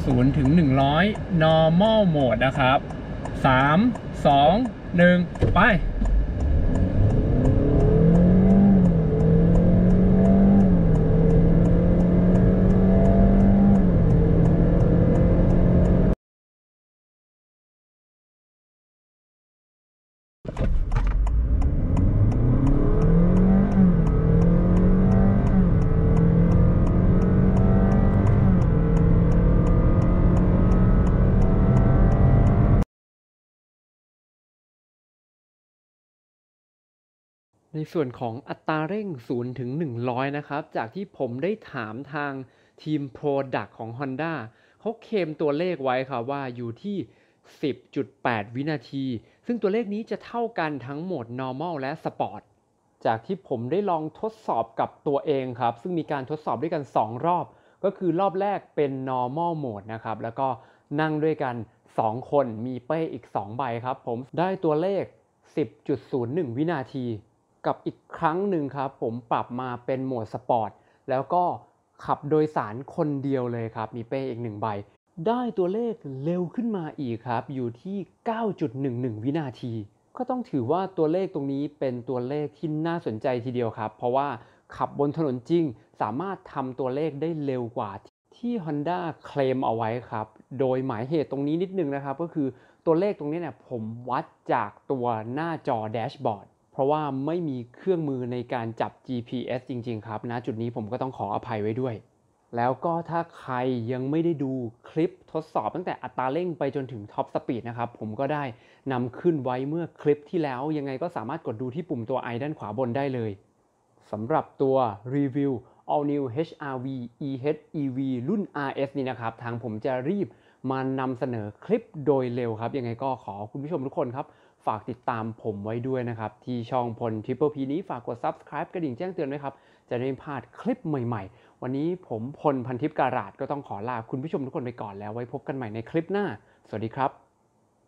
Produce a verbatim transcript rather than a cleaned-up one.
ศูนย์ถึงหนึ่งร้อย normal mode นะครับสาม สอง หนึ่งไปในส่วนของอัตราเร่งศูนย์ถึงหนึ่งร้อยนะครับจากที่ผมได้ถามทางทีม Product ของ Honda เขาเคลมตัวเลขไว้ครับว่าอยู่ที่ สิบจุดแปด วินาทีซึ่งตัวเลขนี้จะเท่ากันทั้งโหมด Normal และ Sport จากที่ผมได้ลองทดสอบกับตัวเองครับซึ่งมีการทดสอบด้วยกันสองรอบก็คือรอบแรกเป็น Normal Mode นะครับแล้วก็นั่งด้วยกันสองคนมีเป้อีกสองใบครับผมได้ตัวเลข สิบจุดศูนย์หนึ่ง วินาทีกับอีกครั้งหนึ่งครับผมปรับมาเป็นโหมดสปอร์ตแล้วก็ขับโดยสารคนเดียวเลยครับมีเป้อีกหนึ่งใบได้ตัวเลขเร็วขึ้นมาอีกครับอยู่ที่ เก้าจุดหนึ่งหนึ่ง วินาทีก็ต้องถือว่าตัวเลขตรงนี้เป็นตัวเลขที่น่าสนใจทีเดียวครับเพราะว่าขับบนถนนจริงสามารถทำตัวเลขได้เร็วกว่าที่ Honda เคลมเอาไว้ครับโดยหมายเหตุตรงนี้นิดนึงนะครับก็คือตัวเลขตรงนี้เนี่ยผมวัดจากตัวหน้าจอแดชบอร์ดเพราะว่าไม่มีเครื่องมือในการจับ จี พี เอส จริงๆครับณจุดนี้ผมก็ต้องขออภัยไว้ด้วยแล้วก็ถ้าใครยังไม่ได้ดูคลิปทดสอบตั้งแต่อัตราเร่งไปจนถึงท็อปสปีดนะครับผมก็ได้นำขึ้นไว้เมื่อคลิปที่แล้วยังไงก็สามารถกดดูที่ปุ่มตัว i ด้านขวาบนได้เลยสำหรับตัวรีวิว All New เอช อาร์ วี อี เอช อี วี รุ่น อาร์ เอส นี่นะครับทางผมจะรีบมานำเสนอคลิปโดยเร็วครับยังไงก็ขอคุณผู้ชมทุกคนครับฝากติดตามผมไว้ด้วยนะครับที่ช่องพล Triple P นี้ฝากกด Subscribe กระดิ่งแจ้งเตือนด้วยครับจะได้ไม่พลาดคลิปใหม่ๆวันนี้ผมพลพันทิพย์การาดก็ต้องขอลาคุณผู้ชมทุกคนไปก่อนแล้วไว้พบกันใหม่ในคลิปหน้าสวัสดีครับ